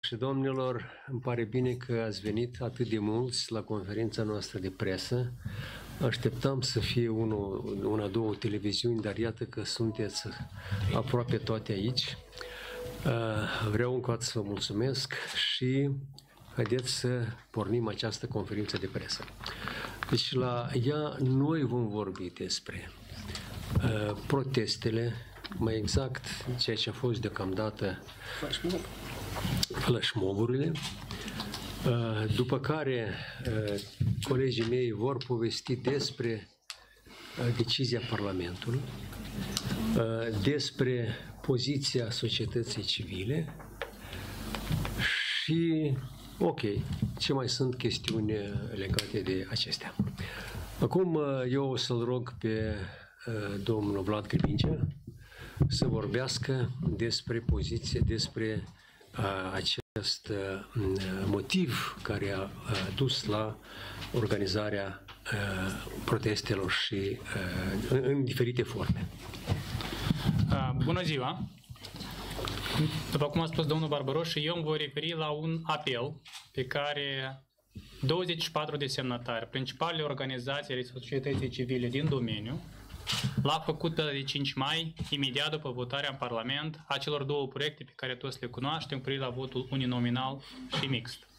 și domnilor, îmi pare bine că ați venit atât de mulți la conferința noastră de presă. Așteptam să fie una, două televiziuni, dar iată că sunteți aproape toate aici. Vreau încă o dată să vă mulțumesc și haideți să pornim această conferință de presă. Deci la ea noi vom vorbi despre protestele, mai exact ceea ce a fost deocamdată flashmob-urile, după care colegii mei vor povesti despre decizia Parlamentului, despre poziția societății civile și, ok, ce mai sunt chestiuni legate de acestea. Acum eu o să-l rog pe domnul Vlad Gârbincea să vorbească despre poziție, despre acest motiv care a dus la organizarea protestelor și în diferite forme. Bună ziua! După cum a spus domnul Barbaros, eu îmi voi referi la un apel pe care 24 de semnatari, principalele organizații ale societății civile din domeniu, l-a făcut pe 5 mai, imediat după votarea în Parlament a celor două proiecte pe care toți le cunoaștem, cu privire la votul uninominal și mixt.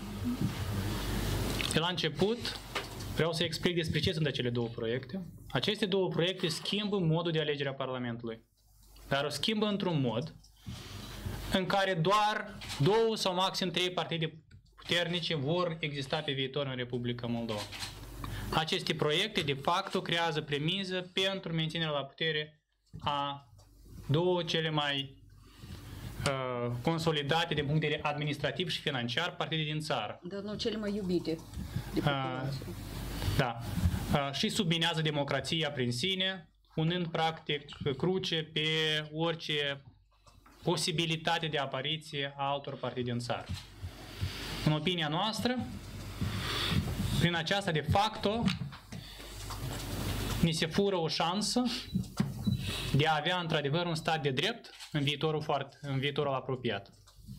De la început, vreau să explic despre ce sunt acele două proiecte. Aceste două proiecte schimbă modul de alegere a Parlamentului, dar o schimbă într-un mod în care doar 2 sau maxim 3 partide puternice vor exista pe viitor în Republica Moldova. Aceste proiecte, de fapt, creează premiză pentru menținerea la putere a două cele mai consolidate din punct de vedere administrativ și financiar partide din țară. Dar nu cele mai iubite de populație. Da. Și subminează democrația prin sine, punând practic cruce pe orice posibilitate de apariție a altor partide din țară. În opinia noastră, prin aceasta, de facto, ni se fură o șansă de a avea, într-adevăr, un stat de drept în viitorul apropiat.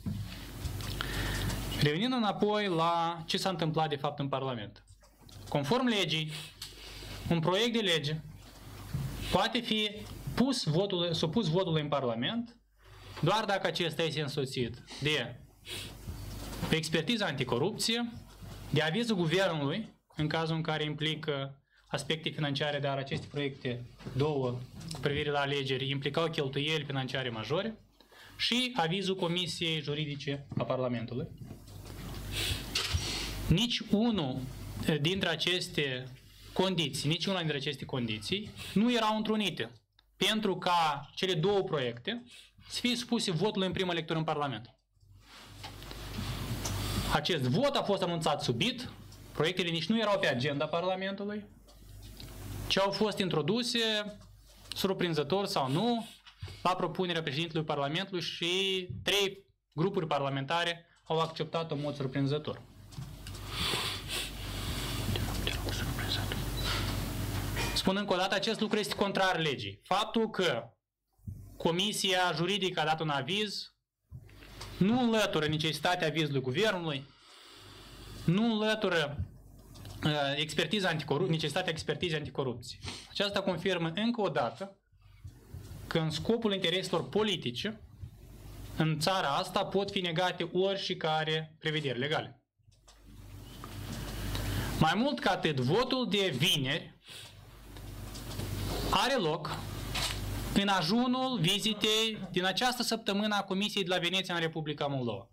Revenind înapoi la ce s-a întâmplat, de fapt, în Parlament. Conform legii, un proiect de lege poate fi supus votului în Parlament doar dacă acesta este însoțit de expertiza anticorupție, de avizul guvernului, în cazul în care implică aspecte financiare, dar aceste proiecte două cu privire la alegeri implicau cheltuieli financiare majore, și avizul Comisiei Juridice a Parlamentului. Nici una dintre aceste condiții nu erau întrunite pentru ca cele două proiecte să fie supuse votului în prima lectură în Parlament. Acest vot a fost anunțat subit, proiectele nici nu erau pe agenda Parlamentului, ci au fost introduse, surprinzător sau nu, la propunerea președintelui Parlamentului și 3 grupuri parlamentare au acceptat în mod surprinzător. Spun încă o dată, acest lucru este contrar legii. Faptul că Comisia Juridică a dat un aviz nu înlătură necesitatea avizului guvernului, nu înlătură necesitatea expertizei anticorupție. Aceasta confirmă încă o dată că în scopul intereselor politice, în țara asta pot fi negate oricare prevederi legale. Mai mult ca atât, votul de vineri are loc în ajunul vizitei din această săptămână a Comisiei de la Veneția în Republica Moldova.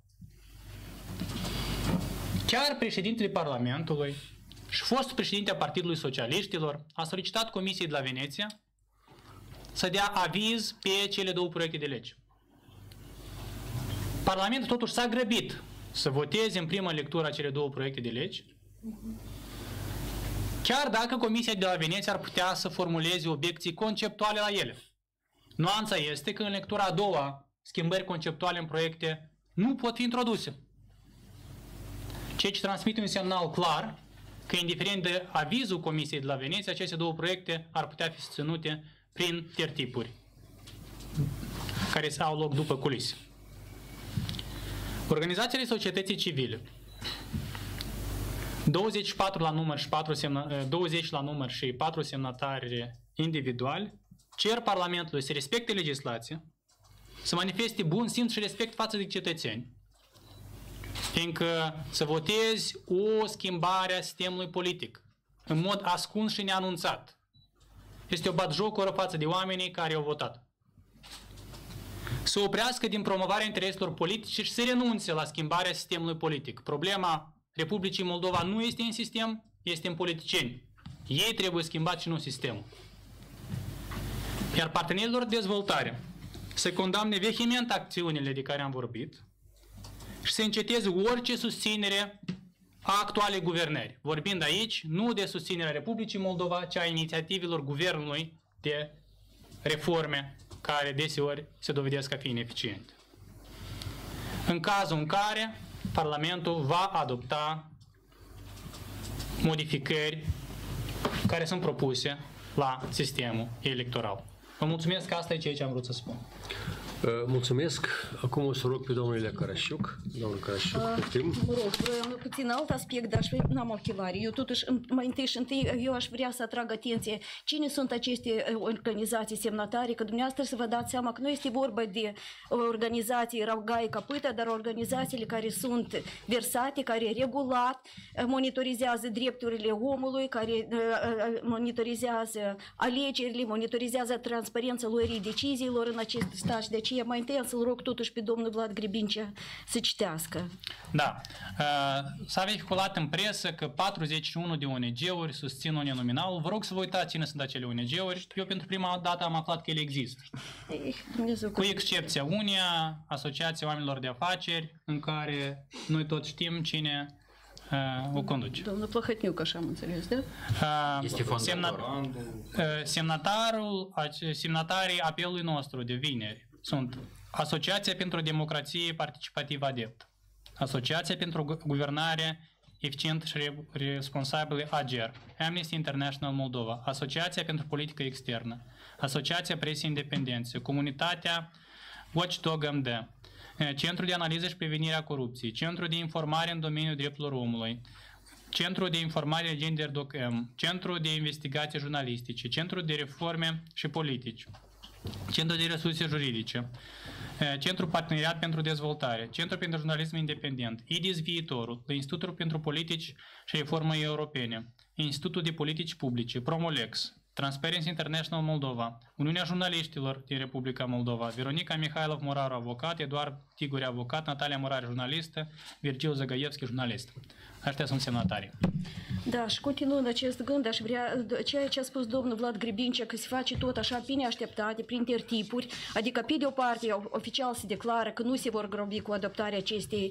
Chiar președintele Parlamentului și fostul președinte a Partidului Socialiștilor a solicitat Comisiei de la Veneția să dea aviz pe cele două proiecte de lege. Parlamentul totuși s-a grăbit să voteze în prima lectură cele două proiecte de lege, chiar dacă Comisia de la Veneția ar putea să formuleze obiecții conceptuale la ele. Nuanța este că în lectura a doua, schimbări conceptuale în proiecte nu pot fi introduse. Ceea ce transmite un semnal clar că, indiferent de avizul Comisiei de la Veneția, aceste două proiecte ar putea fi susținute prin tertipuri care au loc după culise. Organizațiile societății civile, 24 la număr și 20 la număr și 4 semnatari individuali, cer Parlamentului să respecte legislația, să manifeste bun simț și respect față de cetățeni, fiindcă să votezi o schimbare a sistemului politic în mod ascuns și neanunțat este o batjocură față de oamenii care au votat. Să oprească din promovarea intereselor politice și să renunțe la schimbarea sistemului politic. Problema Republicii Moldova nu este în sistem, este în politicieni. Ei trebuie schimbat și nu sistemul. Iar partenerilor de dezvoltare să condamne vehement acțiunile de care am vorbit și să înceteze orice susținere a actualei guvernări. Vorbind aici nu de susținerea Republicii Moldova, ci a inițiativelor guvernului de reforme care deseori se dovedesc a fi ineficiente. În cazul în care Parlamentul va adopta modificări care sunt propuse la sistemul electoral. Vă mulțumesc că asta e ceea ce am vrut să spun. Mulțumesc. Acum o să rog pe domnul Ilie Carașiuc. Domnul Carașiuc, putem? Mă rog, puțin alt aspect, dar n-am ochelari. Eu totuși, mai întâi, eu aș vrea să atrag atenție cine sunt aceste organizații semnatare, că dumneavoastră să vă dați seama că nu este vorba de organizații Raugaie Capâta, dar organizațiile care sunt versate, care regulat monitorizează drepturile omului, care monitorizează alegerile, monitorizează transparența luării deciziilor în acest stat. Deci mai întâi să-l rog totuși pe domnul Vlad Grebincea să citească. Da. S-a vehiculat în presă că 41 de ONG-uri susțin uninominalul. Vă rog să vă uitați cine sunt acele ONG-uri. Eu pentru prima dată am aflat că ele există. Cu excepția unia, Asociația Oamenilor de Afaceri, în care noi toți știm cine o conduce. Domnul Plăhătniuc, așa am înțeles, da? Este fondator. Semnatarii apelului nostru de vineri sunt Asociația pentru Democrație Participativă Adept, Asociația pentru Guvernare Eficientă și Responsabilă AGER, Amnesty International Moldova, Asociația pentru Politică Externă, Asociația Presei Independențe, Comunitatea Watchdog MD, Centrul de Analiză și Prevenire a Corupției, Centrul de Informare în domeniul drepturilor omului, Centrul de Informare Gender DocM, Centrul de Investigații Jurnalistice, Centrul de Reforme și Politici, Centrul de Resurse Juridice, Centrul Parteneriat pentru Dezvoltare, Centrul pentru Jurnalism Independent, IDIS Viitorul, Institutul pentru Politici și Reformă Europene, Institutul de Politici Publice, Promolex, Transparency International Moldova, Uniunea Jurnaliștilor din Republica Moldova, Veronica Mihailov Moraru, avocat, Eduard Tiguri, avocat, Natalia Morare, jurnalistă, Virgil Zăgăievski, jurnalist. Aștia sunt semnatarii. Da, și continuând acest gând, aș vrea, ceea ce a spus domnul Vlad Grebincea, că se face tot așa bine așteptate, prin tertipuri, adică pe de o parte oficial se declară că nu se vor grăbi cu adoptarea acestei,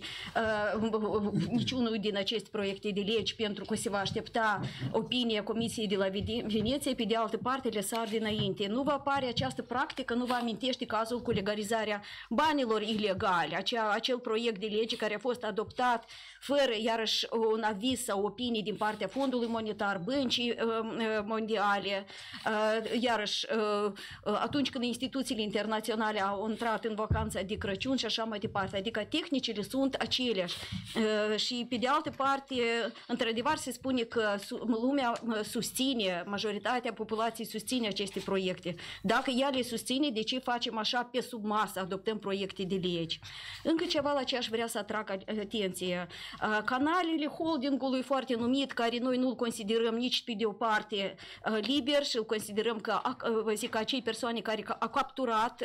niciunul din aceste proiecte de legi, pentru că se va aștepta opinia Comisiei de la Veneția, pe de altă parte le sar dinainte. Nu va apare această practică, nu vă amintește cazul cu legalizarea banilor ilegale, acel proiect de lege care a fost adoptat fără, iarăși, un aviz sau opinii din partea Fondului Monetar, Băncii Mondiale, iarăși, atunci când instituțiile internaționale au intrat în vacanța de Crăciun și așa mai departe, adică tehnicile sunt aceleași. Și pe de altă parte, într-adevăr se spune că lumea susține, majoritatea populației susține aceste proiecte. Dacă ea le susține, de ce facem așa pe sub masă, adoptăm proiecte de legi? Încă ceva la ce aș vrea să atrag atenție. Canalele holdingului foarte numit, care noi nu-l considerăm nici pe de o parte liber și îl considerăm că, zic, acei persoane care au capturat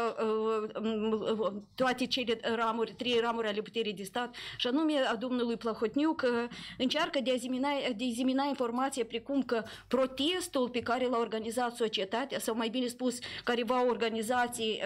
toate cele ramuri, 3 ramuri ale puterii de stat, și anume a domnului Plăhotniuc, încearcă de a dizemina informația precum că protestul pe care l-a organizat societatea, sau mai bine spus, careva organizații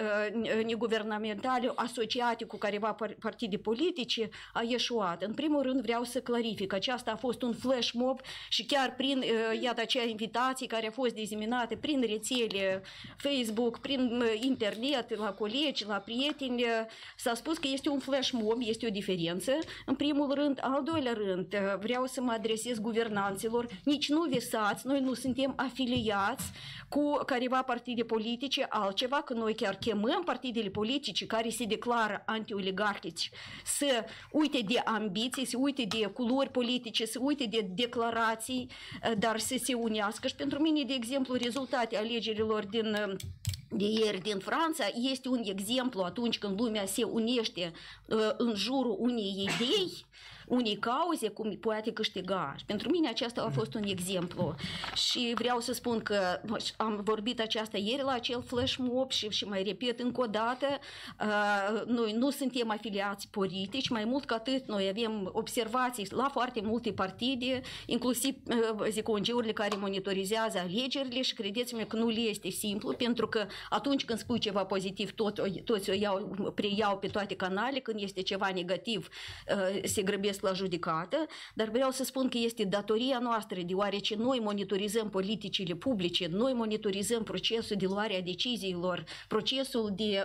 neguvernamentale asociate cu careva partide politice, a ieșuat. În primul rând vreau să clarific, aceasta a fost un flash mob și chiar prin, iată, acea invitații care au fost diseminate prin rețele Facebook, prin internet, la colegi, la prieteni, s-a spus că este un flash mob, este o diferență, în primul rând. Al doilea rând, vreau să mă adresez guvernanților, nici nu visați, noi nu suntem afiliați cu careva partide politice, altceva, că noi chiar chemăm partidele politice care se declară anti-oligarhici să uite de ambiții, să uite de culori politice, să uite de declarații, dar să se unească. Și pentru mine, de exemplu, rezultate alegerilor de ieri din Franța este un exemplu atunci când lumea se unește în jurul unei idei, unei cauze, cum poate câștiga. Și pentru mine acesta a fost un exemplu. Și vreau să spun că am vorbit aceasta ieri la acel flash mob și mai repet încă o dată, noi nu suntem afiliați politici, mai mult ca atât noi avem observații la foarte multe partide, inclusiv zic ONG-urile care monitorizează alegerile și credeți-mă că nu le este simplu, pentru că atunci când spui ceva pozitiv, toți o preiau pe toate canalele, când este ceva negativ, se grăbesc la judecată, dar vreau să spun că este datoria noastră, deoarece noi monitorizăm politicile publice, noi monitorizăm procesul de luare a deciziilor, procesul de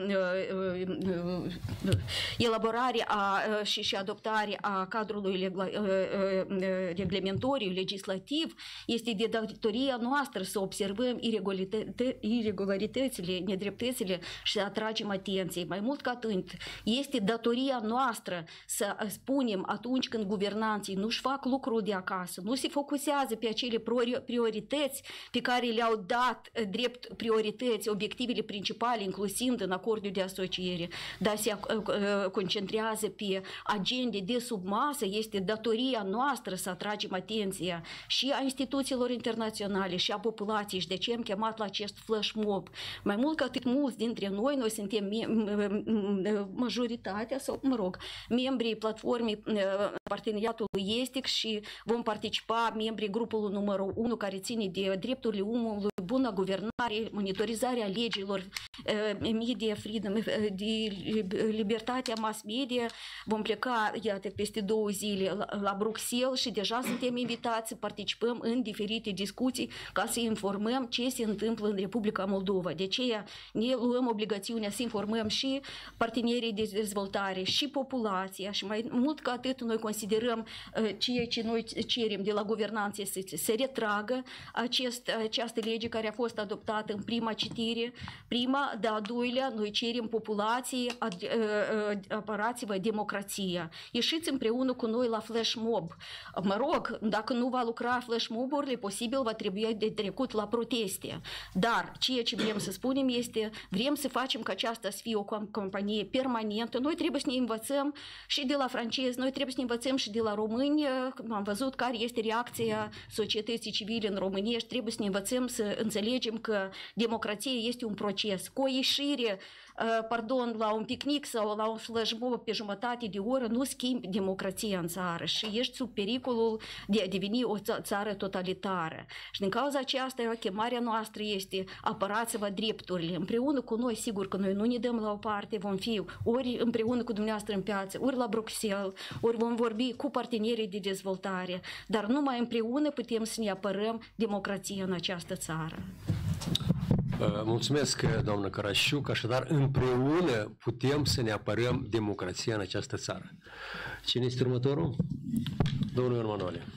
elaborare și adoptare a cadrului reglementoriu, legislativ, este de datoria noastră să observăm irregularitățile, nedreptățile și să atragem atenție. Mai mult ca atât, este datoria noastră să spunem atunci când guvernanții nu-și fac lucrul de acasă, nu se focusează pe acele priorități pe care le-au dat drept priorități, obiectivele principale, inclusiv în acordul de asociere, dar se concentrează pe agende de sub masă, este datoria noastră să atragem atenția și a instituțiilor internaționale și a populației și de ce am chemat la acest flash mob. Mai mult ca atât, mulți dintre noi suntem majoritatea sau, mă rog, membrii platformei Parteneriatului Estic și vom participa membrii grupului numărul 1 care ține de drepturile omului, bună guvernare, monitorizarea legilor, media freedom, de libertatea mass media. Vom pleca, iată, peste 2 zile la Bruxelles și deja suntem invitați să participăm în diferite discuții ca să informăm ce se întâmplă în Republica Moldova. De aceea ne luăm obligațiunea să informăm și partenerii de dezvoltare și populația și mai mult ca atât noi considerăm ceea ce noi cerem de la guvernanță să se retragă această lege care a fost adoptată în prima citire, de a doilea, noi cerem populației, apărați-vă democrația. Ieșiți împreună cu noi la flash mob. Mă rog, dacă nu va lucra flash mob-urile, posibil va trebui de trecut la proteste. Dar ceea ce vrem să spunem este, vrem să facem ca aceasta să fie o companie permanentă. Noi trebuie să ne învățăm și de la francezi, noi trebuie să ne învățăm și de la români. Am văzut care este reacția societății civile în România și trebuie să ne învățăm să înțelegem că democrația este un proces. Cu o ieșire, la un picnic sau la un flash mob pe jumătate de oră nu schimbi democrația în țară și ești sub pericolul de a deveni o țară totalitară. Și din cauza aceasta, chemarea noastră este apărați-vă drepturile. Împreună cu noi, sigur că noi nu ne dăm la o parte, vom fi ori împreună cu dumneavoastră în piață, ori la Bruxelles, ori vom vorbi cu partenerii de dezvoltare, dar numai împreună putem să ne apărăm democrația în această țară. Mulțumesc, doamnă Carașciuc. Așadar, împreună putem să ne apărăm democrația în această țară. Cine este următorul? Domnul Emanuele.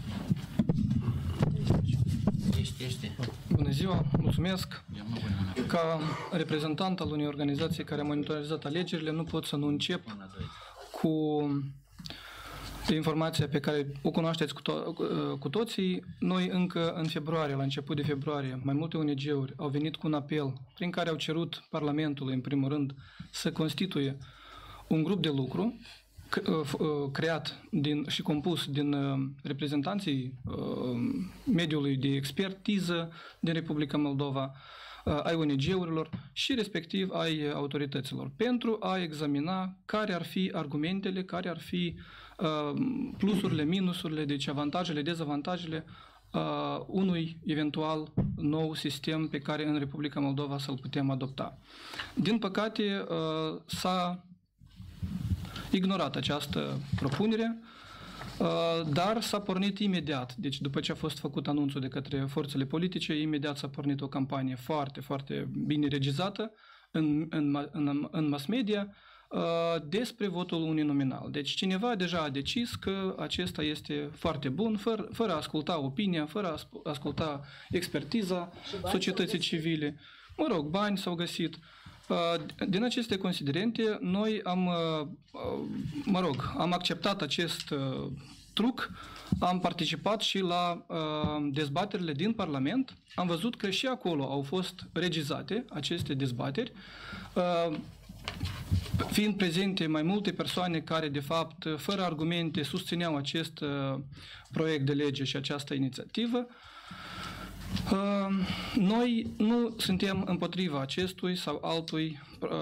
Bună ziua, mulțumesc. Ca reprezentant al unei organizații care a monitorizat alegerile, nu pot să nu încep cu informația pe care o cunoașteți cu toții. Noi încă în februarie, la început de februarie, mai multe ONG-uri au venit cu un apel prin care au cerut Parlamentului, în primul rând, să constituie un grup de lucru creat și compus din reprezentanții mediului de expertiză din Republica Moldova, ai ONG-urilor și respectiv ai autorităților, pentru a examina care ar fi argumentele, care ar fi plusurile, minusurile, deci avantajele, dezavantajele unui eventual nou sistem pe care în Republica Moldova să-l putem adopta. Din păcate s-a ignorat această propunere. Dar s-a pornit imediat, deci după ce a fost făcut anunțul de către forțele politice, imediat s-a pornit o campanie foarte, foarte bine regizată în mass media despre votul uninominal. Deci cineva deja a decis că acesta este foarte bun, fără a asculta opinia, fără a asculta expertiza societății civile. Mă rog, bani s-au găsit. Din aceste considerente, noi am acceptat acest truc, am participat și la dezbaterile din Parlament, am văzut că și acolo au fost regizate aceste dezbateri, fiind prezente mai multe persoane care, de fapt, fără argumente, susțineau acest proiect de lege și această inițiativă. Noi nu suntem împotriva acestui sau altui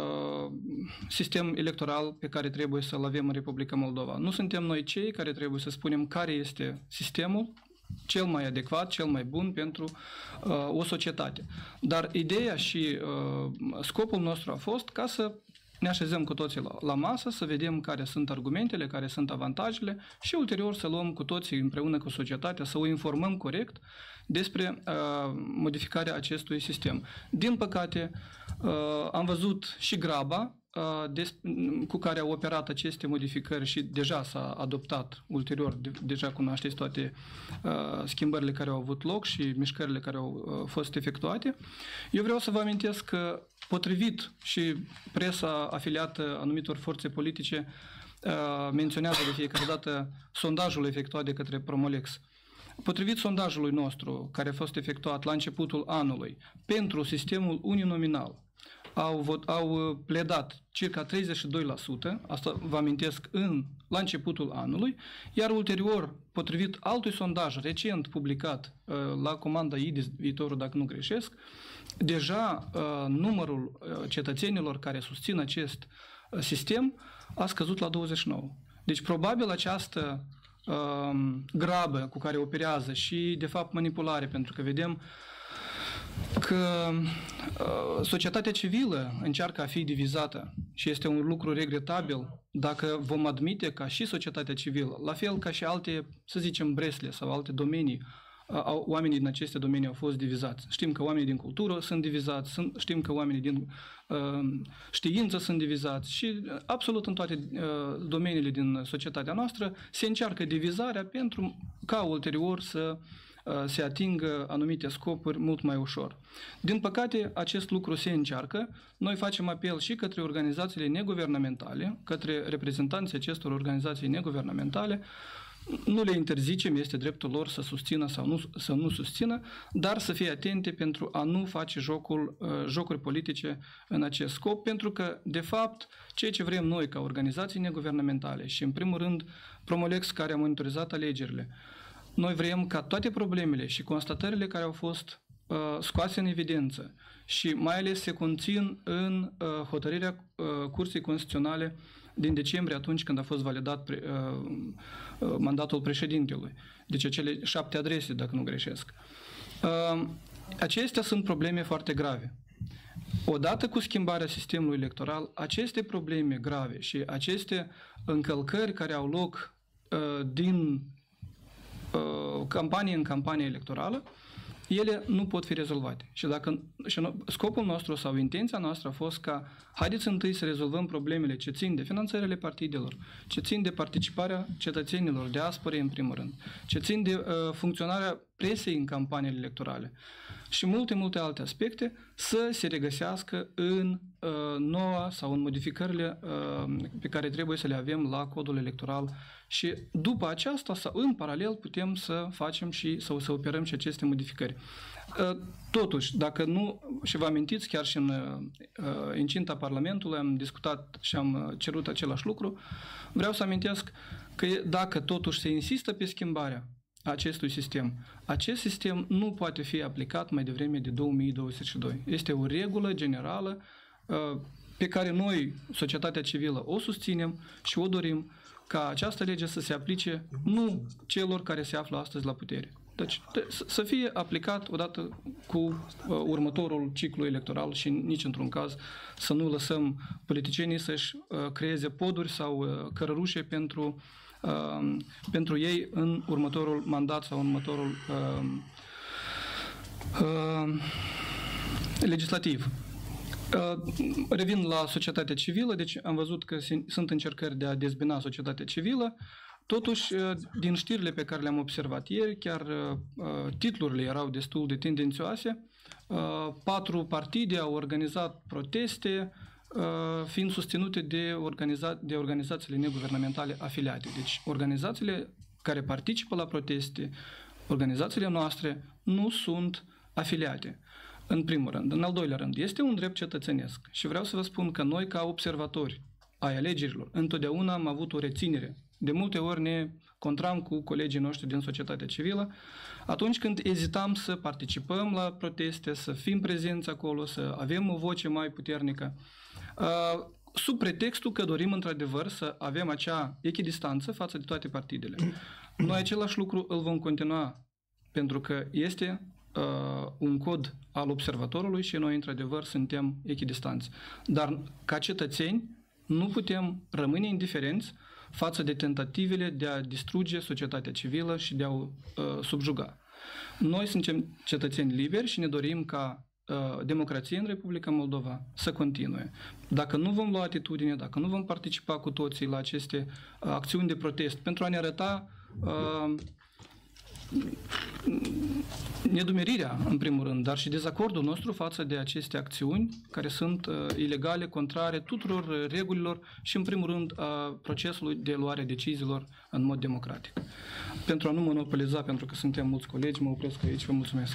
sistem electoral pe care trebuie să-l avem în Republica Moldova. Nu suntem noi cei care trebuie să spunem care este sistemul cel mai adecvat, cel mai bun pentru o societate. Dar ideea și scopul nostru a fost ca să ne așezăm cu toții la masă, să vedem care sunt argumentele, care sunt avantajele și ulterior să luăm cu toții împreună cu societatea, să o informăm corect despre modificarea acestui sistem. Din păcate, am văzut și graba cu care au operat aceste modificări și deja s-a adoptat ulterior, deja cunoașteți toate schimbările care au avut loc și mișcările care au fost efectuate. Eu vreau să vă amintesc că, potrivit și presa afiliată anumitor forțe politice menționează de fiecare dată sondajul efectuat de către Promolex. Potrivit sondajului nostru, care a fost efectuat la începutul anului, pentru sistemul uninominal, au pledat circa 32%, asta vă amintesc la începutul anului, iar ulterior, potrivit altui sondaj recent publicat la comanda IDIS, viitorul dacă nu greșesc, deja numărul cetățenilor care susțin acest sistem a scăzut la 29. Deci probabil această grabă cu care operează și de fapt manipulare, pentru că vedem că societatea civilă încearcă a fi divizată și este un lucru regretabil dacă vom admite ca și societatea civilă, la fel ca și alte, să zicem, bresle sau alte domenii, oamenii din aceste domenii au fost divizați. Știm că oamenii din cultură sunt divizați, știm că oamenii din știință sunt divizați și absolut în toate domeniile din societatea noastră se încearcă divizarea pentru ca ulterior să se atingă anumite scopuri mult mai ușor. Din păcate, acest lucru se încearcă. Noi facem apel și către organizațiile neguvernamentale, către reprezentanții acestor organizații neguvernamentale. Nu le interzicem, este dreptul lor să susțină sau să nu susțină, dar să fie atente pentru a nu face jocuri politice în acest scop, pentru că, de fapt, ceea ce vrem noi ca organizații neguvernamentale și, în primul rând, Promolex, care a monitorizat alegerile, noi vrem ca toate problemele și constatările care au fost scoase în evidență și mai ales se conțin în hotărârea Curții Constituționale din decembrie, atunci când a fost validat mandatul președintelui. Deci acele 7 adrese, dacă nu greșesc. Acestea sunt probleme foarte grave. Odată cu schimbarea sistemului electoral, aceste probleme grave și aceste încălcări care au loc din campanie în campanie electorală, ele nu pot fi rezolvate. Și scopul nostru sau intenția noastră a fost ca haideți întâi să rezolvăm problemele ce țin de finanțările partidelor, ce țin de participarea cetățenilor, diasporei în primul rând, ce țin de funcționarea presei în campaniile electorale și multe alte aspecte să se regăsească în noua sau în modificările pe care trebuie să le avem la codul electoral și după aceasta sau în paralel putem să facem sau să operăm și aceste modificări. Totuși, dacă nu, și vă amintiți, chiar și în incinta Parlamentului am discutat și am cerut același lucru, vreau să amintesc că dacă totuși se insistă pe schimbarea acestui sistem, acest sistem nu poate fi aplicat mai devreme de 2022. Este o regulă generală pe care noi, societatea civilă, o susținem și o dorim ca această lege să se aplice nu celor care se află astăzi la putere, Deci să fie aplicat odată cu următorul ciclu electoral și nici într-un caz să nu lăsăm politicienii să-și creeze poduri sau cărărușe pentru ei în următorul mandat sau în următorul legislativ. Revin la societatea civilă, deci am văzut că sunt încercări de a dezbina societatea civilă. Totuși, din știrile pe care le-am observat ieri, chiar titlurile erau destul de tendențioase. 4 partide au organizat proteste, fiind susținute de organizațiile neguvernamentale afiliate. Deci, organizațiile care participă la proteste, organizațiile noastre, nu sunt afiliate. În primul rând. În al doilea rând, este un drept cetățenesc și vreau să vă spun că noi, ca observatori ai alegerilor, întotdeauna am avut o reținere. De multe ori ne contram cu colegii noștri din societatea civilă atunci când ezitam să participăm la proteste, să fim prezenți acolo, să avem o voce mai puternică, sub pretextul că dorim într-adevăr să avem acea echidistanță față de toate partidele. Noi același lucru îl vom continua pentru că este un cod al observatorului și noi într-adevăr suntem echidistanți. Dar ca cetățeni nu putem rămâne indiferenți față de tentativele de a distruge societatea civilă și de a o subjuga. Noi suntem cetățeni liberi și ne dorim ca democrația în Republica Moldova să continue. Dacă nu vom lua atitudine, dacă nu vom participa cu toții la aceste acțiuni de protest pentru a ne arăta nedumerirea, în primul rând, dar și dezacordul nostru față de aceste acțiuni care sunt ilegale, contrare tuturor regulilor și, în primul rând, a procesului de luare a deciziilor în mod democratic. Pentru a nu monopoliza, pentru că suntem mulți colegi, mă opresc aici. Vă mulțumesc.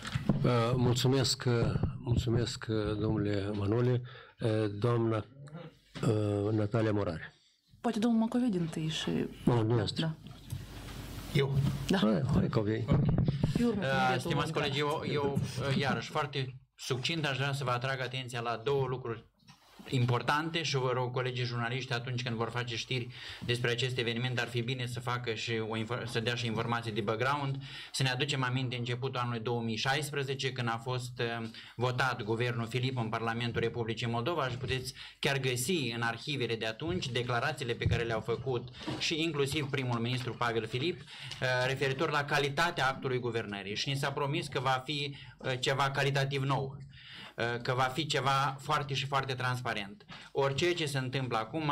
Mulțumesc, domnule Manole. Doamna Natalia Morare. Poate domnul Macovei întâi și... Da. Eu? Da. Hai că vei. Stimați colegi, eu iarăși foarte succint aș vrea să vă atrag atenția la 2 lucruri importante și vă rog colegii jurnaliști atunci când vor face știri despre acest eveniment ar fi bine să facă și să dea și informații de background. Să ne aducem aminte începutul anului 2016 când a fost votat guvernul Filip în Parlamentul Republicii Moldova și puteți chiar găsi în arhivele de atunci declarațiile pe care le-au făcut și inclusiv primul ministru Pavel Filip referitor la calitatea actului guvernării și ni s-a promis că va fi ceva calitativ nou, că va fi ceva foarte și foarte transparent. Orice ce se întâmplă acum,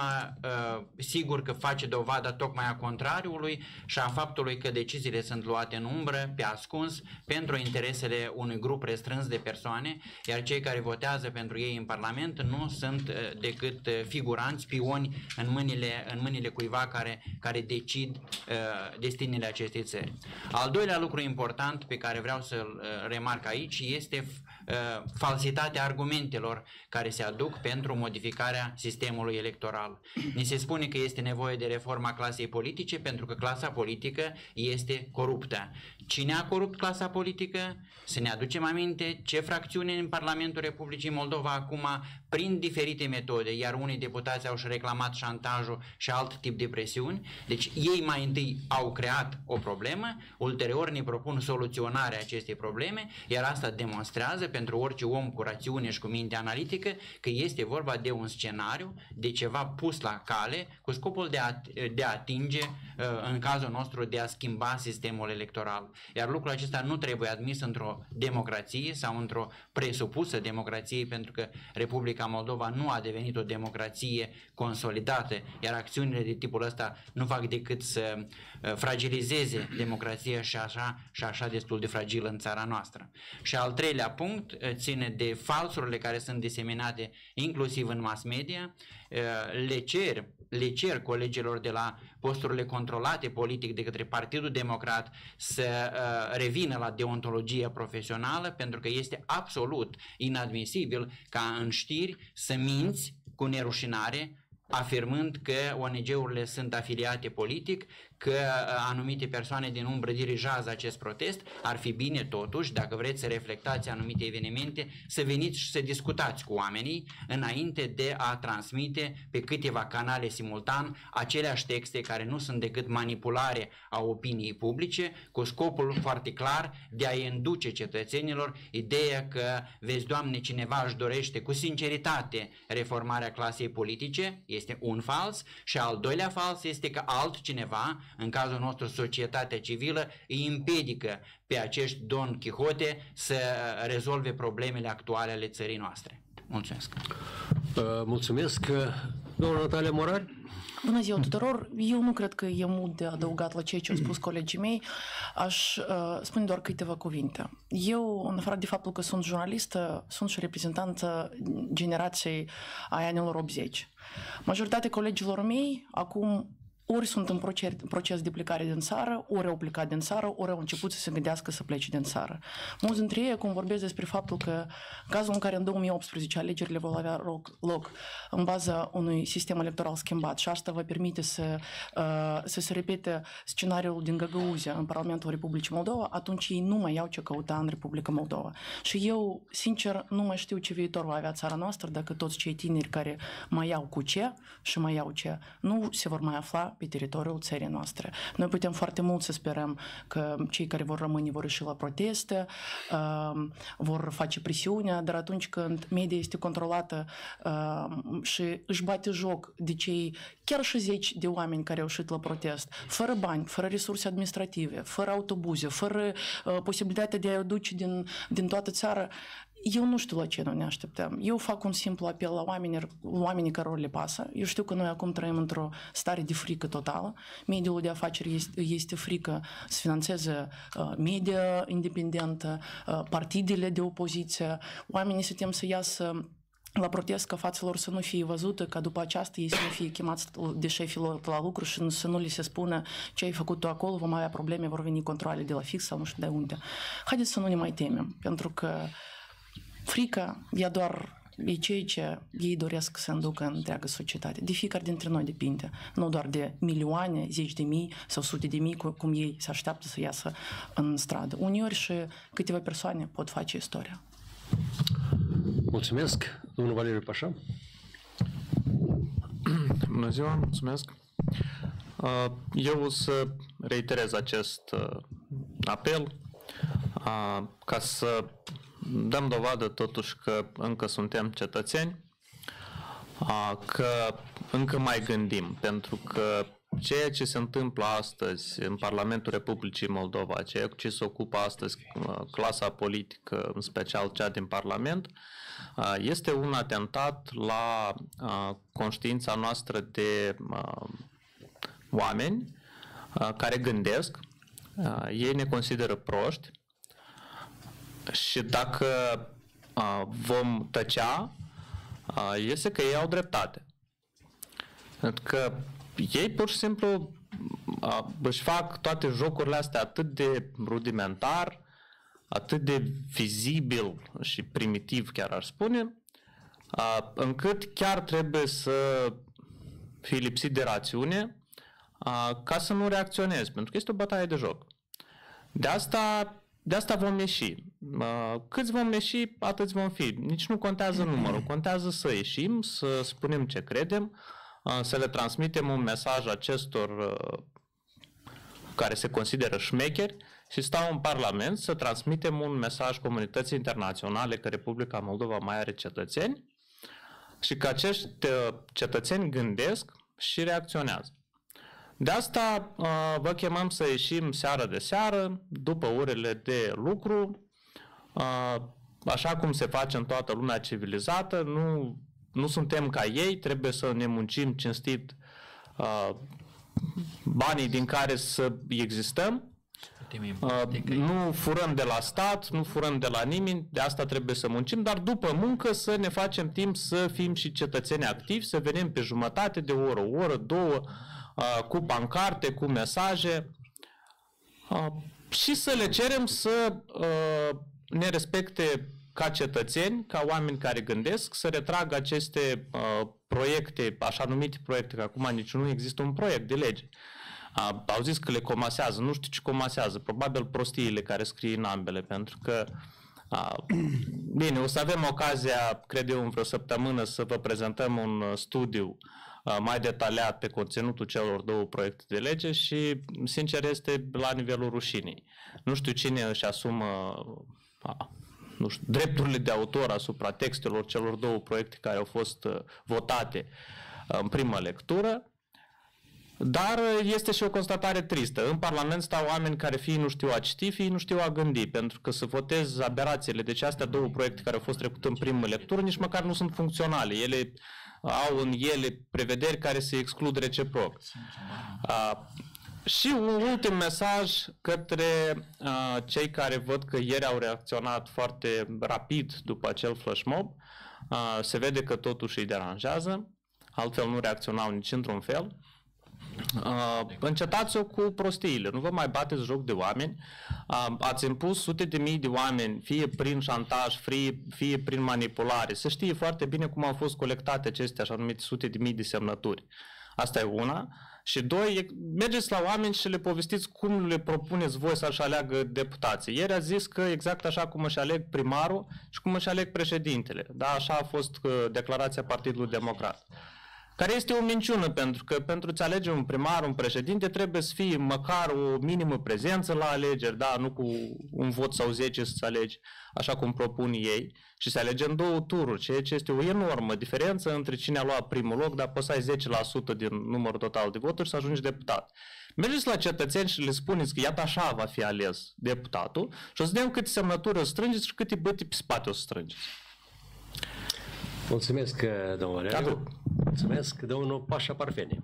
sigur că face dovada tocmai a contrariului și a faptului că deciziile sunt luate în umbră, pe ascuns, pentru interesele unui grup restrâns de persoane, iar cei care votează pentru ei în Parlament nu sunt decât figuranți, pioni în mâinile cuiva care decid destinele acestei țări. Al doilea lucru important pe care vreau să-l remarc aici este falsitatea argumentelor care se aduc pentru modificarea sistemului electoral. Ni se spune că este nevoie de reforma clasei politice pentru că clasa politică este coruptă. Cine a corupt clasa politică? Să ne aducem aminte ce fracțiune în Parlamentul Republicii Moldova acum prin diferite metode, iar unii deputați au și reclamat șantajul și alt tip de presiuni. Deci ei mai întâi au creat o problemă, ulterior ne propun soluționarea acestei probleme, iar asta demonstrează pentru orice om cu rațiune și cu minte analitică că este vorba de un scenariu, de ceva pus la cale cu scopul de a atinge, în cazul nostru, de a schimba sistemul electoral. Iar lucrul acesta nu trebuie admis într-o democrație sau într-o presupusă democrație, pentru că Republica Moldova nu a devenit o democrație consolidată, iar acțiunile de tipul ăsta nu fac decât să fragilizeze democrația și așa destul de fragilă în țara noastră. Și al treilea punct ține de falsurile care sunt diseminate inclusiv în mass media. Le cer colegilor de la posturile controlate politic de către Partidul Democrat să revină la deontologia profesională, pentru că este absolut inadmisibil ca în știri să minți cu nerușinare afirmând că ONG-urile sunt afiliate politic, că anumite persoane din umbră dirigează acest protest. Ar fi bine totuși, dacă vreți să reflectați anumite evenimente, să veniți și să discutați cu oamenii înainte de a transmite pe câteva canale simultan aceleași texte care nu sunt decât manipulare a opiniei publice, cu scopul foarte clar de a induce cetățenilor ideea că, vezi, Doamne, cineva își dorește cu sinceritate reformarea clasei politice, este un fals, și al doilea fals este că altcineva, în cazul nostru societatea civilă, îi împiedică pe acești Don Quixote să rezolve problemele actuale ale țării noastre. Mulțumesc! Mulțumesc! Doamna Natalia Morar? Bună ziua tuturor! Eu nu cred că e mult de adăugat la ceea ce au spus colegii mei. Aș spune doar câteva cuvinte. Eu, în afară de faptul că sunt jurnalistă, sunt și reprezentantă generației a anilor 80. Majoritatea colegilor mei acum ori sunt în proces de plecare din țară, ori au plecat din țară, ori au început să se gândească să plece din țară. Mulți dintre ei acum vorbesc despre faptul că în cazul în care în 2018 alegerile vor avea loc în baza unui sistem electoral schimbat și asta va permite să se repete scenariul din Găgăuzia în Parlamentul Republicii Moldova, atunci ei nu mai iau ce căuta în Republica Moldova. Și eu, sincer, nu mai știu ce viitor va avea țara noastră dacă toți cei tineri care mai iau cu ce și mai iau ce nu se vor mai afla pe teritoriul țării noastre. Noi putem foarte mult să sperăm că cei care vor rămâne vor ieși la proteste, vor face presiunea, dar atunci când media este controlată și își bate joc de cei chiar și 10 de oameni care au ieșit la protest, fără bani, fără resurse administrative, fără autobuze, fără posibilitatea de a duce din toată țara, eu nu știu la ce noi ne așteptăm. Eu fac un simplu apel la oamenii cărora le pasă. Eu știu că noi acum trăim într-o stare de frică totală. Mediul de afaceri este frică să finanțeze media independentă, partidele de opoziție. Oamenii se tem să iasă la protest ca fața lor să nu fie văzută, ca după aceasta ei să nu fie chemați de șefii lor la lucru și să nu li se spună ce ai făcut tu acolo, vom avea probleme, vor veni controale de la fix sau nu știu de unde. Haideți să nu ne mai temem, pentru că frica e ceea ce ei doresc să înducă în întreaga societate. De fiecare dintre noi depinde, nu doar de milioane, zeci de mii sau sute de mii, cum ei se așteaptă să iasă în stradă. Uneori și câteva persoane pot face istoria. Mulțumesc. Domnul Valeriu Pașa. Bună ziua, mulțumesc. Eu o să reiterez acest apel ca să dăm dovadă totuși că încă suntem cetățeni, că încă mai gândim, pentru că ceea ce se întâmplă astăzi în Parlamentul Republicii Moldova, ceea ce se ocupă astăzi clasa politică, în special cea din Parlament, este un atentat la conștiința noastră de oameni care gândesc, ei ne consideră proști și dacă vom tăcea, este că ei au dreptate. Pentru că ei pur și simplu își fac toate jocurile astea atât de rudimentar, atât de vizibil și primitiv, chiar aș spune, încât chiar trebuie să fii lipsit de rațiune ca să nu reacționezi, pentru că este o bătaie de joc. De asta vom ieși. Câți vom ieși, atâți vom fi. Nici nu contează numărul, contează să ieșim, să spunem ce credem, să le transmitem un mesaj acestor care se consideră șmecheri și stau în Parlament să transmitem un mesaj comunității internaționale că Republica Moldova mai are cetățeni și că acești cetățeni gândesc și reacționează. De asta vă chemăm să ieșim seară de seară, după orele de lucru, așa cum se face în toată lumea civilizată. Nu suntem ca ei, trebuie să ne muncim cinstit banii din care să existăm. Nu furăm de la stat, nu furăm de la nimeni, de asta trebuie să muncim, dar după muncă să ne facem timp să fim și cetățeni activi, să venim pe jumătate de oră, o oră, două, cu pancarte, cu mesaje și să le cerem să ne respecte ca cetățeni, ca oameni care gândesc, să retragă aceste proiecte, așa numite proiecte, că acum nici nu există un proiect de lege. Au zis că le comasează, nu știu ce comasează, probabil prostiile care scrie în ambele, pentru că bine, o să avem ocazia, cred eu, în vreo săptămână să vă prezentăm un studiu mai detaliat pe conținutul celor două proiecte de lege și, sincer, este la nivelul rușinii. Nu știu cine își asumă nu știu, drepturile de autor asupra textelor celor două proiecte care au fost votate în prima lectură, dar este și o constatare tristă. În Parlament stau oameni care fie nu știu a citi, fie nu știu a gândi, pentru că să votez aberațiile. Deci astea două proiecte care au fost trecute în primă lectură nici măcar nu sunt funcționale. Ele au în ele prevederi care se exclud reciproc. Și un ultim mesaj către cei care văd că ieri au reacționat foarte rapid după acel flash mob. Se vede că totuși îi deranjează, altfel nu reacționau nici într-un fel. Încetați-o cu prostiile, nu vă mai bateți joc de oameni. Ați impus sute de mii de oameni, fie prin șantaj, fie prin manipulare. Se știe foarte bine cum au fost colectate aceste așa numite sute de mii de semnături. Asta e una. Și doi, mergeți la oameni și le povestiți cum le propuneți voi să-și aleagă deputații. Ieri a zis că exact așa cum își aleg primarul și cum își aleg președintele. Da, așa a fost declarația Partidului Democrat. Care este o minciună, pentru că pentru a-ți alege un primar, un președinte, trebuie să fie măcar o minimă prezență la alegeri, da, nu cu un vot sau 10 să-ți alegi, așa cum propun ei, și se alege în două tururi, ceea ce este o enormă diferență între cine a luat primul loc, dar apăsai 10% din numărul total de voturi să ajungi deputat. Mergeți la cetățeni și le spuneți că iată așa va fi ales deputatul și o să vedem câte semnături o să strângeți și câte băti pe spate o să strângeți. Mulțumesc, domnul Reagu. Mulțumesc, domnul Паша Парфени.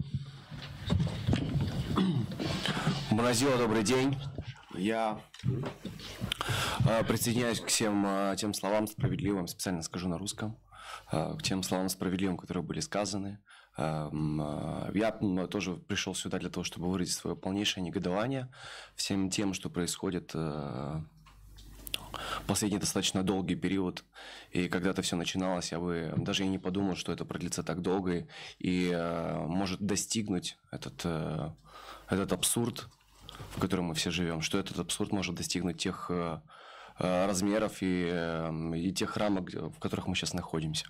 Bună ziua, добрый день. Я присоединяюсь к всем тем словам справедливым, специально скажу на русском, к тем словам справедливым, которые были сказаны. Я тоже пришел сюда для того, чтобы выразить свое полнейшее негодование всем тем, что происходит последний достаточно долгий период, и когда-то все начиналось, я бы даже и не подумал, что это продлится так долго и может достигнуть этот абсурд, в котором мы все живем, что этот абсурд может достигнуть тех размеров и тех рамок, в которых мы сейчас находимся.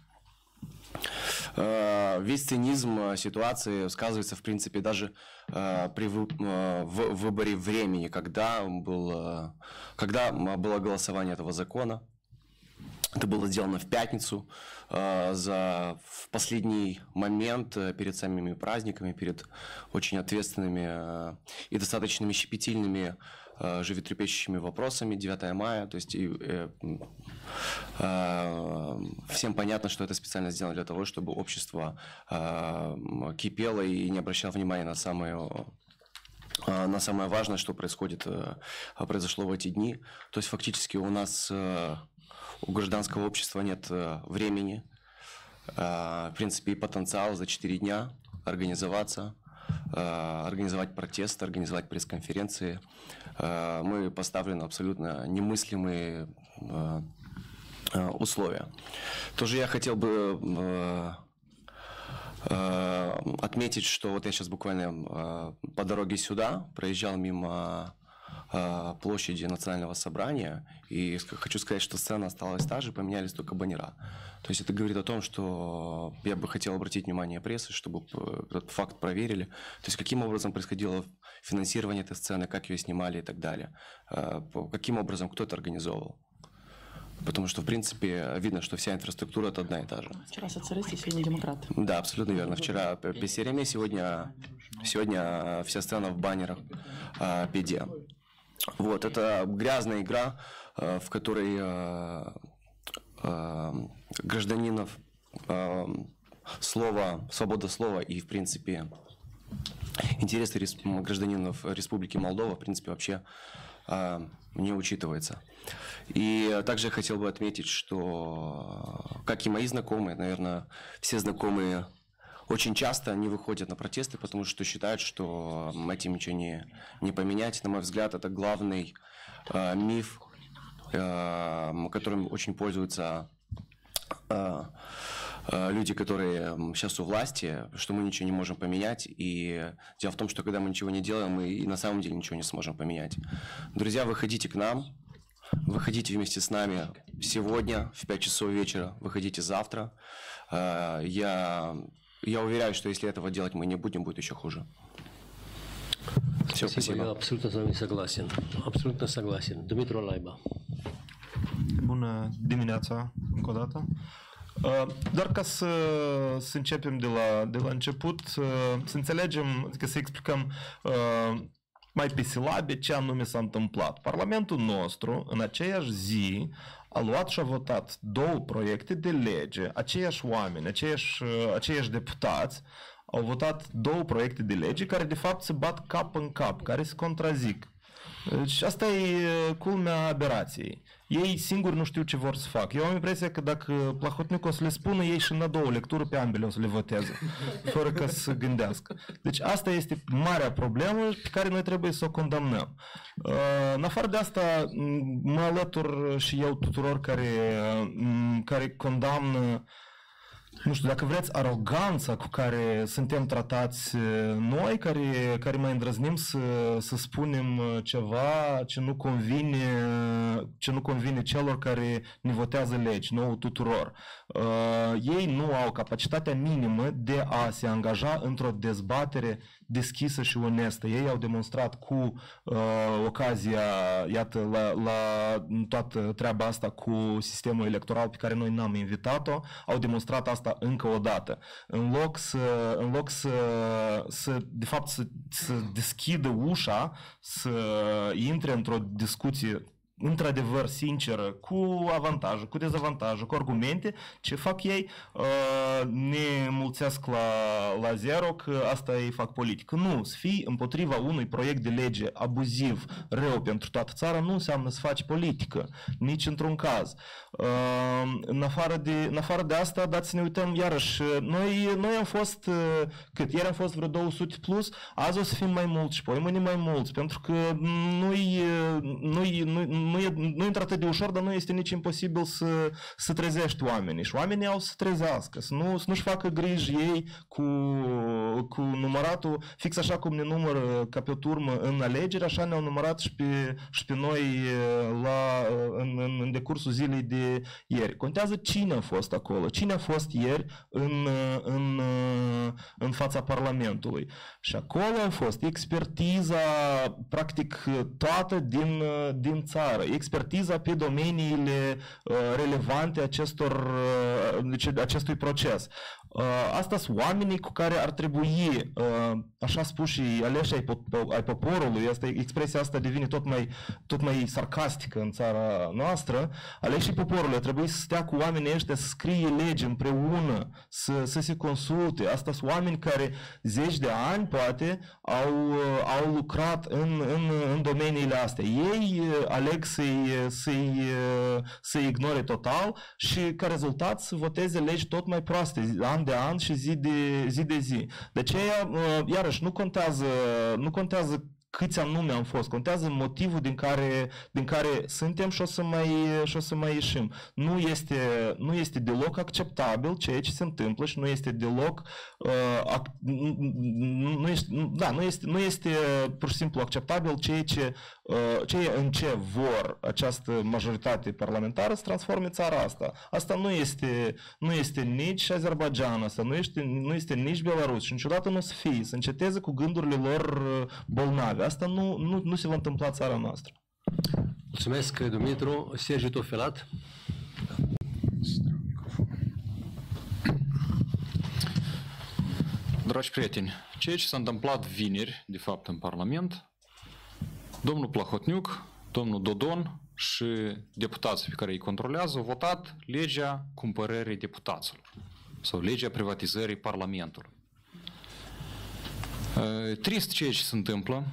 Весь цинизм ситуации сказывается, в принципе, даже при выборе времени, когда было голосование этого закона. Это было сделано в пятницу, в последний момент перед самими праздниками, перед очень ответственными и достаточно щепетильными, животрепещущими вопросами 9 мая. То есть всем понятно, что это специально сделано для того, чтобы общество кипело и не обращало внимания на самое важное, что произошло в эти дни. То есть фактически у нас, у гражданского общества нет времени, в принципе, и потенциала за 4 дня организоваться, организовать протесты, организовать пресс-конференции. Мы поставлены абсолютно немыслимые условия. Тоже я хотел бы отметить, что вот я сейчас буквально по дороге сюда проезжал мимо площади Национального собрания, и хочу сказать, что сцена осталась та же, поменялись только баннера. То есть это говорит о том, что я бы хотел обратить внимание прессы, чтобы этот факт проверили. То есть каким образом происходило финансирование этой сцены, как ее снимали и так далее. Каким образом, кто это организовывал. Потому что, в принципе, видно, что вся инфраструктура это одна и та же. Вчера социалисты, сегодня демократы. Да, абсолютно верно. Вчера ПСРМ, сегодня вся сцена в баннерах ПД. Вот, это грязная игра, в которой гражданинов свобода слова и, в принципе, интересы гражданинов Республики Молдова, в принципе, вообще не учитывается. И также я хотел бы отметить, что, как и мои знакомые, наверное, все знакомые очень часто не выходят на протесты, потому что считают, что этим ничего не поменять. На мой взгляд, это главный миф которым очень пользуются люди, которые сейчас у власти, что мы ничего не можем поменять. И дело в том, что когда мы ничего не делаем, мы и на самом деле ничего не сможем поменять. Друзья, выходите к нам, выходите вместе с нами сегодня в 5 часов вечера, выходите завтра. Я уверяю, что если этого делать мы не будем, будет еще хуже. Все, спасибо. Я абсолютно с вами согласен. Абсолютно согласен. Dumitru Laiba. Bună dimineața, încă o dată. Doar ca să începem de la început, să înțelegem, adică să explicăm mai pe silabe ce anume s-a întâmplat. Parlamentul nostru, în aceeași zi, a luat și a votat 2 proiecte de lege, aceiași oameni, aceiași deputați, au votat 2 proiecte de lege care de fapt se bat cap în cap, care se contrazic. Deci asta e culmea aberației. Ei singuri nu știu ce vor să facă. Eu am impresia că dacă Plahotniuc o să le spună, ei și în a doua lectură pe ambele o să le voteze, fără ca să gândească. Deci asta este marea problemă pe care noi trebuie să o condamnăm. În afară de asta, mă alătur și eu tuturor care condamnă, nu știu, dacă vreți, aroganța cu care suntem tratați noi, care mai îndrăznim să spunem ceva ce nu convine celor care ne votează legi, nouă tuturor. Ei nu au capacitatea minimă de a se angaja într-o dezbatere deschisă și onestă. Ei au demonstrat cu ocazia, iată, la toată treaba asta cu sistemul electoral pe care noi n-am invitat-o, au demonstrat asta încă o dată. În loc să de fapt să deschidă ușa, să intre într-o discuție într-adevăr sinceră, cu avantaje, cu dezavantaje, cu argumente, ce fac ei, ne mulțesc la zero că asta ei fac politică. Nu, să fii împotriva unui proiect de lege abuziv, rău pentru toată țara, nu înseamnă să faci politică, nici într-un caz. În afară de asta, dați să ne uităm iarăși, noi am fost, cât? Ieri am fost vreo 200 plus, azi o să fim mai mulți și mâine mai mulți, pentru că nu e într-atât de ușor, dar nu este nici imposibil să trezești oamenii. Și oamenii au să trezească, să nu-și facă griji ei cu număratul, fix așa cum ne numără ca pe o turmă în alegeri, așa ne-au numărat și pe noi în decursul zilei de ieri. Contează cine a fost acolo, cine a fost ieri în fața Parlamentului. Și acolo a fost expertiza, practic, toată din țară. Expertiza pe domeniile relevante acestui proces. Asta sunt oamenii cu care ar trebui, așa spus și aleși ai poporului, expresia asta devine tot mai sarcastică în țara noastră, aleșii poporului ar trebui să stea cu oamenii ăștia, să scrie legi împreună, să se consulte. Asta sunt oameni care zeci de ani, poate, au lucrat în domeniile astea. Ei aleg să-i ignore total și ca rezultat să voteze legi tot mai proaste, an de an și zi de zi. De aceea, iarăși, nu contează câți anume am fost, contează motivul din care suntem și o să mai ieșim. Nu este deloc acceptabil ceea ce se întâmplă și nu este deloc nu este pur și simplu acceptabil ceea în ce vor această majoritate parlamentară să transforme țara asta. Asta nu este nici Azerbaidjan, asta nu este nici Belarus și niciodată nu o să fie. Să înceteze cu gândurile lor bolnave. Asta nu se va întâmpla în țara noastră. Mulțumesc, Dumitru. Sergiu Tofelat. Dragi prieteni, ceea ce s-a întâmplat vineri, de fapt, în Parlament, domnul Plahotniuc, domnul Dodon și deputații pe care îi controlează au votat legea cumpărării deputaților sau legea privatizării Parlamentului. Trist ceea ce se întâmplă.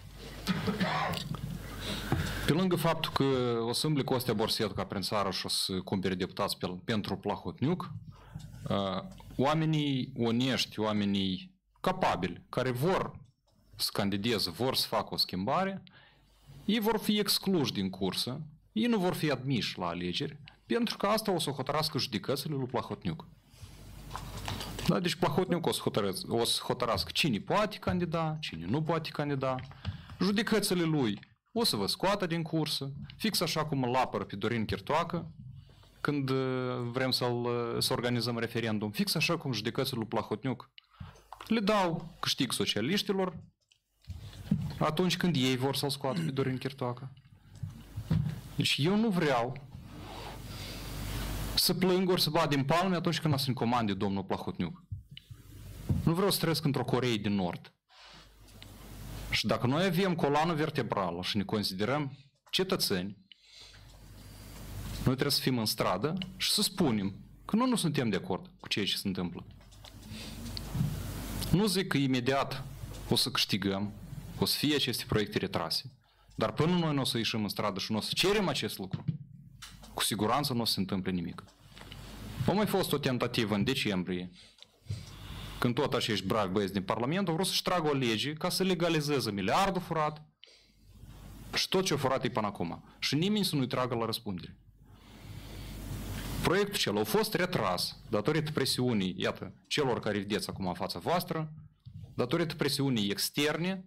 Pe lângă faptul că o să îmble Costea Borsetu ca prin țară și o să cumpere deputați pentru Plahotniuc, oamenii onești, oamenii capabili, care vor să candideze, vor să facă o schimbare, ei vor fi excluși din cursă ei nu vor fi admiși la alegeri, pentru că asta o să hotărască judecățile lui Plahotniuc. Da, deci Plahotniuc o să hotărască cine poate candida, cine nu poate candida. Judecățile lui o să vă scoată din cursă, fix așa cum îl apără pe Dorin Chirtoacă, când vrem să organizăm referendum, fix așa cum judecățile lui Plahotniuc le dau câștig socialiștilor atunci când ei vor să-l scoată pe Dorin Chirtoacă. Deci eu nu vreau să plâng ori să bat din palme atunci când o să-mi comande domnul Plahotniuc. Nu vreau să trăiesc într-o Coreie din Nord. Și dacă noi avem coloană vertebrală și ne considerăm cetățeni, noi trebuie să fim în stradă și să spunem că noi nu suntem de acord cu ceea ce se întâmplă. Nu zic că imediat o să câștigăm, o să fie aceste proiecte retrase, dar până noi nu o să ieșim în stradă și nu o să cerem acest lucru, cu siguranță nu o să se întâmple nimic. A mai fost o tentativă în decembrie, când tot acești bravi băieți din Parlament au vrut să-și tragă o lege ca să legalizeze miliardul furat și tot ce a furat e până acum. Și nimeni să nu-i tragă la răspundere. Proiectul cel a fost retras datorită presiunii, iată, celor care vedeți acum în fața voastră, datorită presiunii externe.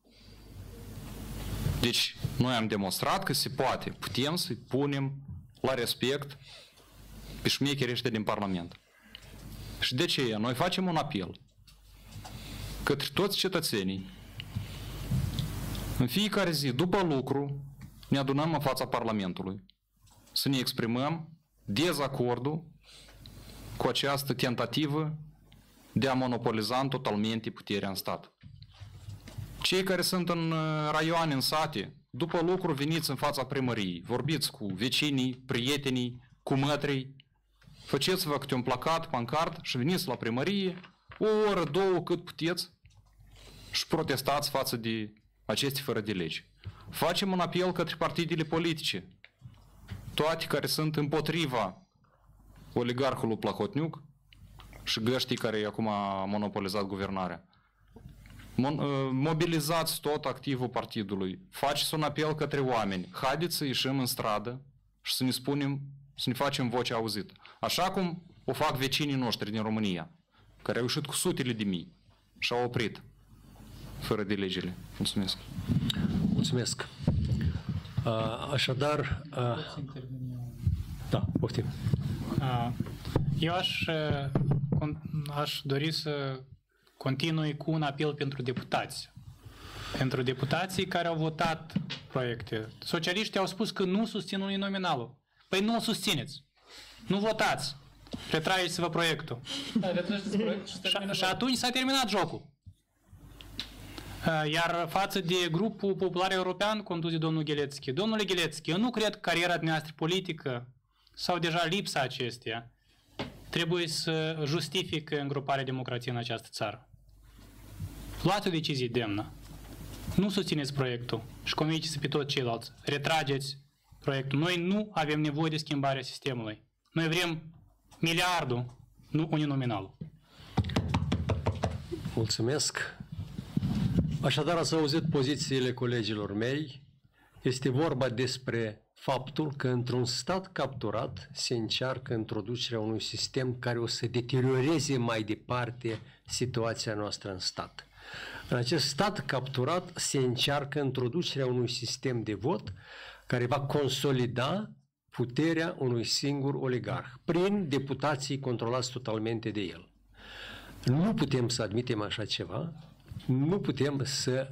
Deci, noi am demonstrat că se poate, putem să-i punem la respect pe șmecherii ăștia din Parlament. Și de ce noi facem un apel către toți cetățenii. În fiecare zi, după lucru, ne adunăm în fața Parlamentului să ne exprimăm dezacordul cu această tentativă de a monopoliza totalmente puterea în stat. Cei care sunt în raioane, în sate, după lucru veniți în fața primăriei, vorbiți cu vecinii, prietenii, cu mătrii, faceți-vă câte un placat, pancart și veniți la primărie o oră, două, cât puteți și protestați față de aceste fără de lege. Facem un apel către partidele politice, toate care sunt împotriva oligarhului Plahotniuc și găștii care acum a monopolizat guvernarea. Mobilizați tot activul partidului. Faceți un apel către oameni. Haideți să ieșim în stradă și să ne spunem, să ne facem vocea auzită. Așa cum o fac vecinii noștri din România, care au ieșit cu sutele de mii și au oprit fără de legile. Mulțumesc. Mulțumesc. Așadar, da, poftim. Eu aș dori să continui cu un apel pentru deputați. Pentru deputații care au votat proiecte. Socialiștii au spus că nu susțin uninominalul. Păi nu o susțineți. Nu votați. Retrageți-vă proiectul. Și atunci s-a terminat jocul. Iar față de grupul popular european condus de domnul Gheletski. Domnule Gheletski, eu nu cred că cariera dumneavoastră politică sau deja lipsa acesteia trebuie să justifică îngroparea democrației în această țară. Luați o decizie demnă. Nu susțineți proiectul și convingeți pe toți ceilalți. Retrageți proiectul. Noi nu avem nevoie de schimbarea sistemului. Noi vrem miliardul, nu uninominalul. Mulțumesc. Așadar, ați auzit pozițiile colegilor mei. Este vorba despre faptul că într-un stat capturat se încearcă introducerea unui sistem care o să deterioreze mai departe situația noastră în stat. În acest stat capturat se încearcă introducerea unui sistem de vot care va consolida puterea unui singur oligarh prin deputații controlați totalmente de el. Nu putem să admitem așa ceva, nu putem să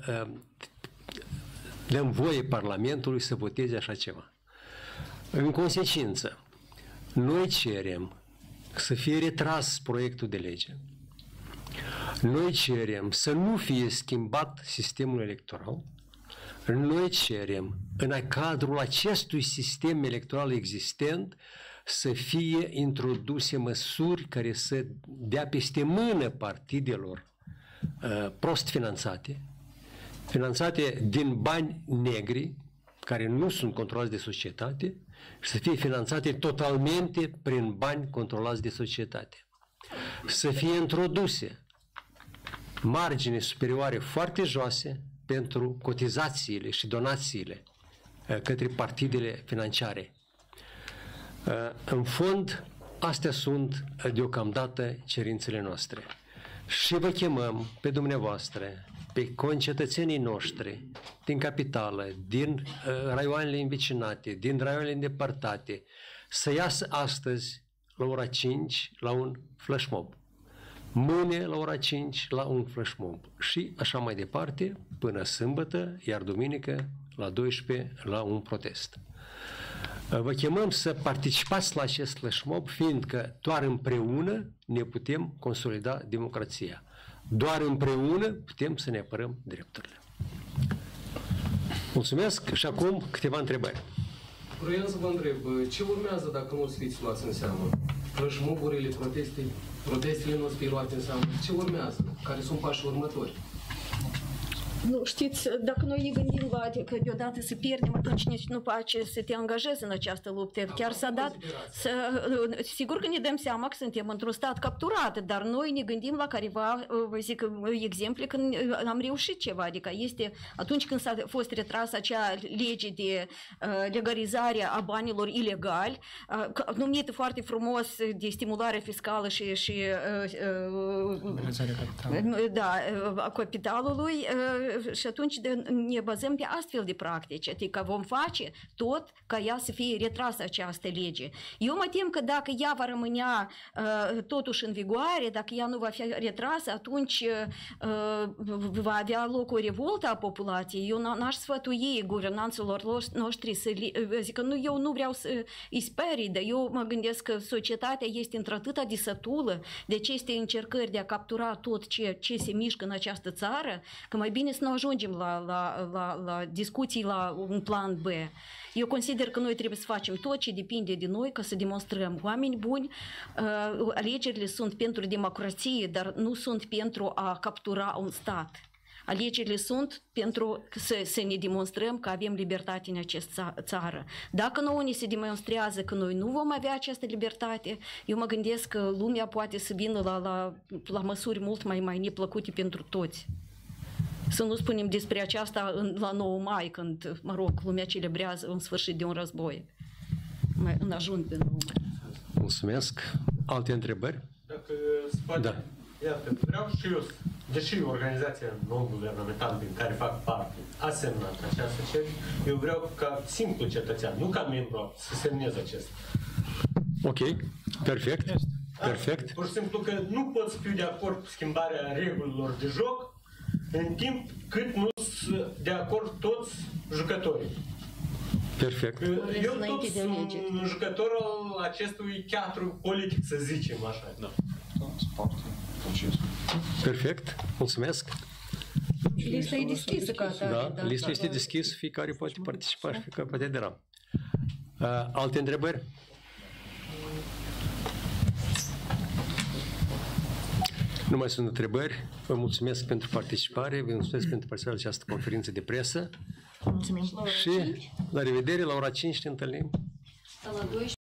dăm voie Parlamentului să voteze așa ceva. În consecință, noi cerem să fie retras proiectul de lege. Noi cerem să nu fie schimbat sistemul electoral. Noi cerem, în cadrul acestui sistem electoral existent, să fie introduse măsuri care să dea peste mână partidelor prost finanțate, finanțate din bani negri, care nu sunt controlați de societate, și să fie finanțate totalmente prin bani controlați de societate. Să fie introduse margini superioare foarte joase pentru cotizațiile și donațiile către partidele financiare. În fond, astea sunt deocamdată cerințele noastre. Și vă chemăm pe dumneavoastră, pe concetățenii noștri din capitală, din raioanele învecinate, din raioanele îndepărtate, să iasă astăzi la ora 5 la un flash mob. Mâine la ora 5 la un flash mob. Și așa mai departe, până sâmbătă, iar duminică la 12 la un protest. Vă chemăm să participați la acest flash mob, fiindcă doar împreună ne putem consolida democrația. Doar împreună putem să ne apărăm drepturile. Mulțumesc și acum câteva întrebări. Vreau să vă întreb, ce urmează dacă nu o să fiți luați în seamă? Flash mob-urile, protestele nu o să fie luate în seamă. Ce urmează? Care sunt pașii următori? Nu, știți, dacă noi ne gândim la că deodată să pierdem, atunci nici nu face să te angajezi în această luptă. Chiar s-a dat, sigur că ne dăm seama că suntem într-un stat capturat, dar noi ne gândim la careva, vă zic, exemple când am reușit ceva. Adică este atunci când s-a fost retrasă acea lege de legalizare a banilor ilegali, numită foarte frumos de stimulare fiscală și a capitalului, și atunci ne bazăm pe astfel de practici, adică vom face tot ca ea să fie retrasă această lege. Eu mă tem că dacă ea va rămânea totuși în vigoare, dacă ea nu va fi retrasă, atunci va avea loc o revoltă a populației. Eu n-aș sfătui guvernanților noștri să zic că eu nu vreau să îi sperii, dar eu mă gândesc că societatea este într-atâta de sătulă de aceste încercări de a captura tot ce se mișcă în această țară, că mai bine să nu ajungem la discuții la un plan B. Eu consider că noi trebuie să facem tot ce depinde de noi ca să demonstrăm oameni buni. Alegerile sunt pentru democrație, dar nu sunt pentru a captura un stat. Alegerile sunt pentru să ne demonstrăm că avem libertate în această țară. Dacă nouă ni se demonstrează că noi nu vom avea această libertate, eu mă gândesc că lumea poate să vină la măsuri mult mai neplăcute pentru toți. Să nu spunem despre aceasta la 9 mai, când, mă rog, lumea celebrează în sfârșit de un război. În ajun de 9 mai. Mulțumesc. Alte întrebări? Dacă se poate, da. Iată, vreau și eu, deși organizația non-guvernamentală din care fac parte a semnat această cerere, eu vreau ca simplu cetățean, nu ca membru, să semnez acest. Ok, perfect. Perfect. Pur și simplu că nu pot să fiu de acord cu schimbarea regulilor de joc în timp cât nu sunt de acord toți jucătorii. Perfect. Eu tot sunt un jucător al acestui teatru politic, să zicem așa. Da. Perfect. Mulțumesc. Lista e deschisă ca atare. Da, lista este deschisă, fiecare poate participa și fiecare poate adera. Alte întrebări? Nu mai sunt întrebări. Vă mulțumesc pentru participare, vă mulțumesc pentru participarea la această conferință de presă. Mulțumim. Și la revedere, la ora 5 ne întâlnim. La 12.